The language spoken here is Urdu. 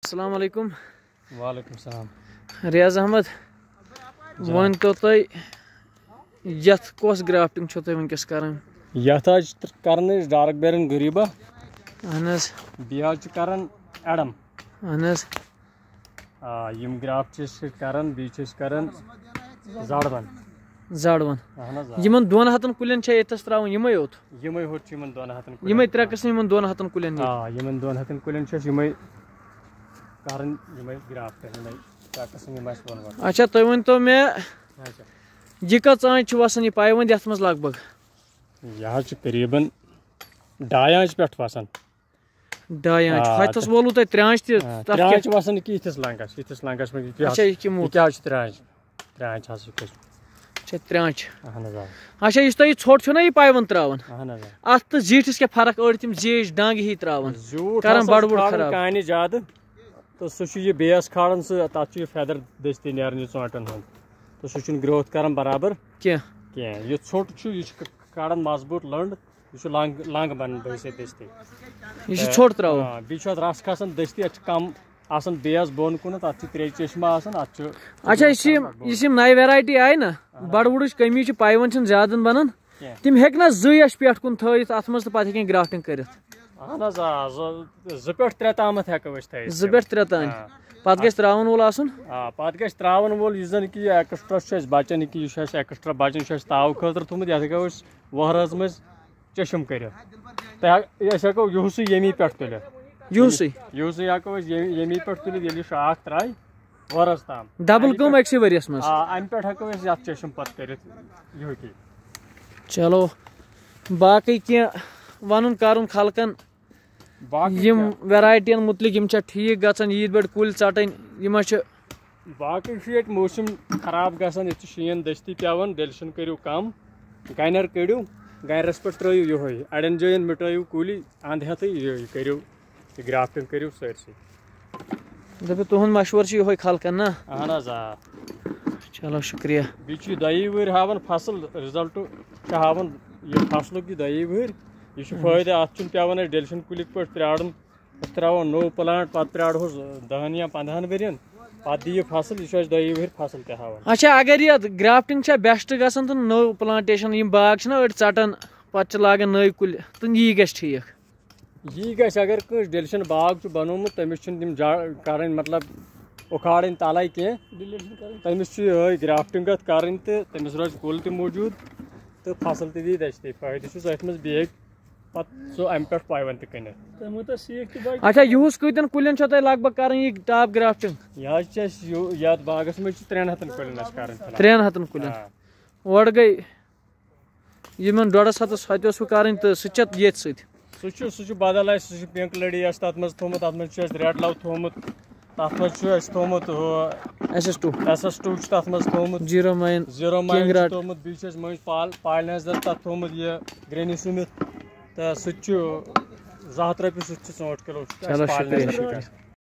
السلام علیکم. وعلیکم السلام. ریاض احمد ون تو تھی یت کس گرافٹنگ چھو تھی ونکس کران؟ یتھ کران ڈارک بیرن غریبہ اہن حظ بیٚیہِ کران ایڈم اہن حظ یم گرافٹ کران بیٚیہِ چھِ أسۍ کران زاڑون یمن دون ہتن کلین چھا یتس تراون یمے یوت یمے ہوت چھِ یمن 2 ہتن یمے ترٛےٚ قٕسم یمن 2 ہتن کلین یمن 2 ہتن کلین چھِ أسۍ یمے کران یمے گرافٹ یمے 3 قٕسم یِم اَسہِ ووٚن گۄڈٕ. اچھا تُہۍ ؤنۍتو مےٚ یہِ کٔژ آنچ چھِ وسان یہِ پایونٛد یتھ منٛز لگ بگ؟ یہِ حظ چھِ قریٖبن 2 آنچ پٮ۪ٹھ وسان. 2 آنچ ہتھس وولوٕ تۄہہِ 3 آنچ تہِ؟ 3 آنچ چھِ وسان یہِ یِتھِس لنٛگس منٛز. اچھا یہِ کیٛاہ چھُ 3 آنچ؟ 3 آنچ حظ چھُ. اچھا 3 آنچ. اہن حظ. اچھا یُس تۄہہِ یہِ ژھوٚٹ چھُو نا یہِ پایونٛد تراوان اہن حظ اتھ تہٕ زیٖٹھِس کیٛاہ فرق؟ أڑۍ تِم زیٖٹھ ڈانٛگہِ ہی تراوان کران بڑٕ بوٚڑ خراب کانہِ زیادٕ تہٕ سُہ چھُ یہِ بیس کھالان سُہ تتھ چھُ یہِ فیدر دٔستی نیران یہِ ژوٗنٛٹھن ہُنٛد تہٕ سُہ چھُنہٕ گروتھ کران برابر کینٛہہ. یہِ ژھوٚٹ چھُ یہِ چھُ کڑان مضبوٗط لٔنٛڈ یہِ چھُ لنٛگ بنان دٔستی یہِ چھُ ژھوٚٹ تراوان. بیٚیہِ چھُ اتھ رس کھسان دٔستی اتھ چھُ کم آسان بیس بۄن کُنتھ اتھ چھُ 3 چشمہٕ آسان اتھ چھُ. اچھا یُس یِم نَیہِ ویرایٹی آیہِ نا بڑٕ بوٚڑٕچ کٔمی چھِ پایونٛد چھِنہٕ زیادٕ بنان تِم ہیٚکہِ نا 2 اَسہِ پٮ۪ٹھ کُن تھٲیِتھ اتھ منٛز تہٕ پتہٕ ہیٚکن گرافٹنگ کٔرِتھ؟ اہن حظ 2 پٮ۪ٹھ 3 تامتھ ہیٚکو أسۍ تھٲیِتھ. 2 پٮ۪ٹھ 3 تام پتہٕ گژھِ تراون وول آسُن. پتہٕ گژھِ تراون وول یُس زن کہِ یہِ ایکسٹرا چھُ اَسہِ بچان یہِ کہِ یہِ چھُ اَسہِ ایکسٹرا بچان چھُ اَسہِ تاوٕ خٲطرٕ تھوٚمُت یتھ ہیٚکو أسۍ وہرٲژ منٛز چشم کٔرِتھ تہٕ أسۍ ہیٚکو یِہُسٕے ییٚمی پٮ۪ٹھ تُلِتھ. یِہُسٕے ہیٚکو أسۍ ییٚمی پٮ۪ٹھ تُلِتھ ییٚلہِ یہِ شاخ تراے وہرٲژ تام. ڈبل کٲم أکسٕے ؤرِیَس منٛز. امہِ پٮ۪ٹھ ہیٚکو أسۍ یتھ چشم پتہٕ کٔرِتھ یِہُے. چلو باقٕے کینٛہہ ونُن کرُن خلقن یِم ویرایٹین متعلق یِم چھا ٹھیٖک گژھان عیٖد پٮ۪ٹھ کُلۍ ژٹٕنۍ یِم ما چھِ؟ باقٕے چھُ ییٚتہِ موسم خراب گژھان ییٚتہِ چھُ شیٖن دٔستی پیٚوان ڈیلشن کٔرِو کم گنٮ۪ر کٔڑِو گنرس پٮ۪ٹھ ترٲیِو یِہوے اڑٮ۪ن جاین مِٹٲیِو کُلی انٛد ہٮ۪تھٕے یہِ کٔرِو گرافٹنگ کٔرِو سٲرسٕے. دٔپِو تُہُنٛد مشورٕ چھُ یِہوے خلقن نا؟ اہن حظ چلو شُکریہ. بیٚیہِ چھُ یہِ 2 ؤہٕرۍ ہاوان فصل رِزلٹ چھُ ہاوان یہِ فصلُک یہِ 2 ؤہٕرۍ یہِ چھُ فٲیدٕ اتھ چھُنہٕ پیٚوان اَسہِ ڈیلشن کُلِک پٲٹھۍ پیارُن أسۍ تراوو نوٚو پلانٹ پتہٕ پیارہوس 10 یا 15 ؤرین پتہٕ دِیہِ فصل یہِ چھُ اَسہِ 2 ؤہٕرۍ فصل تہِ ہاوان. اچھا اگر یتھ گرافٹنگ چھا بیسٹ گژھان تہٕ نٔو پلانٹیشن یِم باغ چھِنہ أڑۍ ژٹان پتہٕ چھِ لاگان نٔوۍ کُلۍ تہٕ یی گژھِ ٹھیٖک؟ یی گژھِ اگر کٲنٛسہِ ڈیلشن باغ چھُ بنومُت تٔمِس چھِنہٕ تِم کرٕنۍ مطلب اُکھاڑٕنۍ تلے کینٛہہ تٔمِس چھُ یِہوے گرافٹنگ اتھ کرٕنۍ تہٕ تٔمِس روزِ کُل تہِ موٗجوٗد تہٕ فصل تہِ دی دٔستی فٲیدٕ چھُس أتھۍ منٛز بیٚیہِ ہیٚکہِ پتہٕ سُہ امہِ پٮ۪ٹھ پایونٛد تہِ کٕنِتھ. اچھا یِہُس کۭتٮ۪ن کُلٮ۪ن چھو تۄہہِ لگ بگ کرٕنۍ یہِ ٹاپ گرافٹنگ؟ یہِ حظ چھِ اَسہِ یتھ باغس منٛز چھِ 3 ہتن کُلٮ۪ن اَسہِ کرٕنۍ. 3 ہتن کُلٮ۪ن اورٕ گٔے یِمن 1.5 ہتس ہۄتہِ اوسوٕ کرٕنۍ تہٕ سُہ چھِ ییٚتھۍ سۭتۍ؟ سُہ چھُ بدل اَسہِ سُہ چھُ پِنک لٔڈی اَسہِ تتھ منٛز تھوٚمُت تتھ منٛز چھُ اَسہِ ریڈ لو تھوٚمُت تتھ منٛز چھُ اَسہِ تھوٚمُت SS2 چھُ تتھ منٛز تھوٚمُت 0 ماین چھُ تھوٚمُت بیٚیہِ چھُ اَسہِ مٔنٛزۍ پالنیزر تتھ تھوٚمُت یہِ گرینی سُمِتھ تہٕ سُہ تہِ چھُ 2 ہتھ رۄپیہِ سُہ تہِ چھُ 4 کِلوٗ.